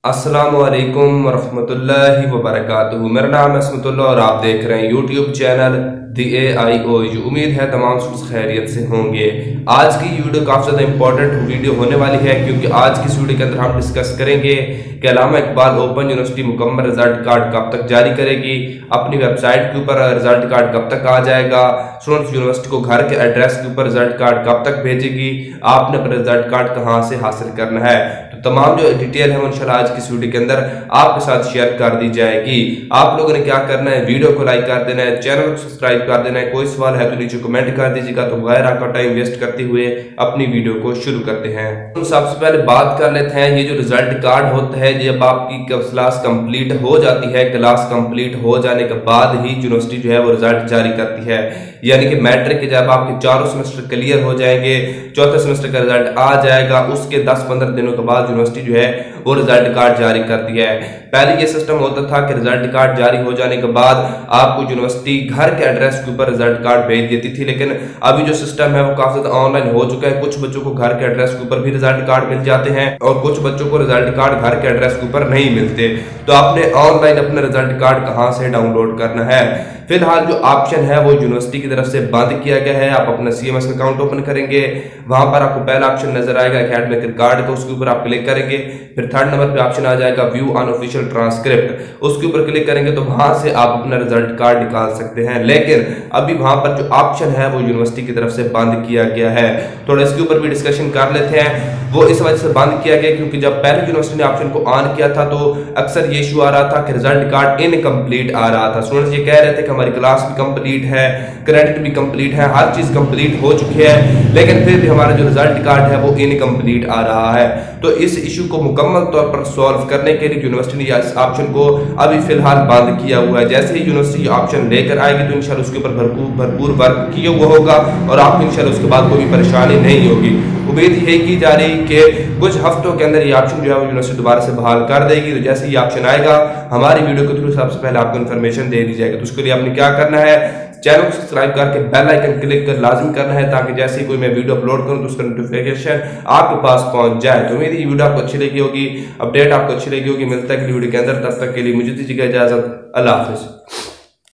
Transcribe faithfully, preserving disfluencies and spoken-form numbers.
अस्सलामुअलैकुम वरहमतुल्लाहि वबरकातुहू। मेरा नाम है असमतुल्लाह और आप देख रहे हैं YouTube channel the A I O U. उम्मीद है तमाम स्टूडेंट्स खैरियत से होंगे। आज की वीडियो काफ़ी ज़्यादा इंपॉर्टेंट वीडियो होने वाली है, क्योंकि आज की इस वीडियो के अंदर हम डिस्कस करेंगे कि अल्लामा इकबाल ओपन यूनिवर्सिटी मुकम्मल रिजल्ट कार्ड कब तक जारी करेगी, अपनी वेबसाइट के ऊपर रिजल्ट कार्ड कब तक आ जाएगा, स्टूडेंट्स यूनिवर्सिटी को घर के एड्रेस के ऊपर रिजल्ट कार्ड कब तक भेजेगी, आपने अपना रिजल्ट कार्ड कहाँ से हासिल करना है। तो तमाम जो डिटेल है इंशाल्लाह आज की इस वीडियो के अंदर आपके साथ शेयर कर दी जाएगी। आप लोगों ने क्या करना है, वीडियो को लाइक कर देना है, चैनल को सब्सक्राइब कर देना है। कोई सवाल है तो नीचे कमेंट कर दीजिएगा। तो बगैर आपका टाइम वेस्ट करते हुए अपनी वीडियो को शुरू करते हैं। तो सबसे पहले बात कर लेते हैं, ये जो रिजल्ट कार्ड होता है, जब आपकी क्लास कंप्लीट हो जाती है, क्लास कंप्लीट हो जाने के बाद ही यूनिवर्सिटी जो है वो रिजल्ट जारी करती है। यानी कि मैट्रिक के जब आपके चारों सेमेस्टर क्लियर हो जाएंगे, चौथे सेमेस्टर का रिजल्ट आ जाएगा, उसके दस पंद्रह दिनों के बाद यूनिवर्सिटी जो है वो रिजल्ट कार्ड जारी करती है। पहले ये सिस्टम होता था कि रिजल्ट कार्ड जारी हो जाने के बाद आपको यूनिवर्सिटी घर के एड्रेस के ऊपर रिजल्ट कार्ड भेज देती थी, लेकिन अभी जो सिस्टम है वो काफी ज्यादा ऑनलाइन हो चुका है। कुछ बच्चों को घर के एड्रेस के ऊपर भी रिजल्ट कार्ड मिल जाते हैं और कुछ बच्चों को रिजल्ट कार्ड घर के एड्रेस के ऊपर नहीं मिलते। तो आपने ऑनलाइन अपना रिजल्ट कार्ड कहां से डाउनलोड करना है। फिलहाल जो ऑप्शन है वो यूनिवर्सिटी की तरफ से बंद किया गया है। आप अपना C M S account open करेंगे, वहां पर आपको पहला ऑप्शन नजर आएगा एकेडमिक रिकॉर्ड, तो उसके ऊपर आप क्लिक करेंगे। फिर थर्ड नंबर पे ऑप्शन आ जाएगा व्यू अनऑफिशियल ट्रांसक्रिप्ट, उसके ऊपर क्लिक करेंगे तो वहां से आप अपना रिजल्ट कार्ड निकाल सकते हैं। लेकिन अभी वहां पर जो ऑप्शन है वो यूनिवर्सिटी की तरफ से बंद किया गया है। थोड़ा इसके ऊपर भी डिस्कशन कर लेते हैं। वो इस वजह से बंद किया गया क्योंकि जब पहले यूनिवर्सिटी ने ऑप्शन को ऑन किया था तो अक्सर ये इशू आ रहा था कि रिजल्ट कार्ड इनकम्प्लीट आ रहा था। स्टूडेंट्स ये कह रहे थे कि हमारी क्लास भी कंप्लीट है, क्रेडिट भी कंप्लीट है, हर चीज कंप्लीट हो चुकी है, लेकिन फिर भी हमारा जो रिजल्ट कार्ड है वो इनकम्प्लीट आ रहा है। तो इस इशू को मुकम्मल तौर पर सॉल्व करने के लिए यूनिवर्सिटी ने इस ऑप्शन को अभी फिलहाल बंद किया हुआ है। जैसे ही यूनिवर्सिटी ऑप्शन लेकर आएगी तो इंशाल्लाह उसके ऊपर भरपूर भरपूर वर्क किया हुआ होगा और आपको इंशाल्लाह उसके बाद कोई परेशानी नहीं होगी। उम्मीद यही की जा रही कि कुछ हफ्तों के अंदर ये ऑप्शन जो है वो यूनिवर्सिटी दोबारा से बहाल कर देगी। तो जैसे ही ऑप्शन आएगा हमारी वीडियो के थ्रू सबसे पहले आपको इन्फॉर्मेशन दे दी जाएगी। तो उसके लिए आपने क्या करना है, चैनल को सब्सक्राइब करके बेल आइकन क्लिक कर लाजिम करना है, ताकि जैसे ही कोई मैं वीडियो अपलोड करूं तो उसका नोटिफिकेशन आपके पास पहुंच जाए। तो मेरी वीडियो आपको अच्छी लगी होगी, अपडेट आपको अच्छी लगी होगी। मिलता है वीडियो के अंदर, तब तक के लिए मुझे दीजिएगा इजाजत। अल्लाह हाफिज।